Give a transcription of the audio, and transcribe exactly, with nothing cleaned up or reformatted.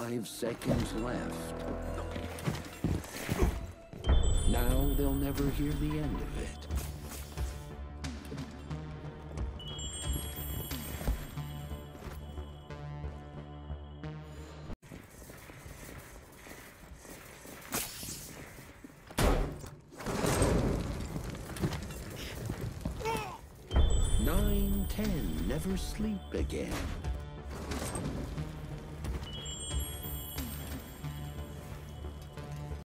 Five seconds left. Now they'll never hear the end of it. Nine, ten, never sleep again.